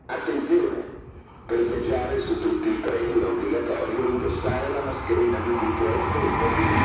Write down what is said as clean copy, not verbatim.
Attenzione! Per viaggiare su tutti i treni è obbligatorio indossare la mascherina BPPF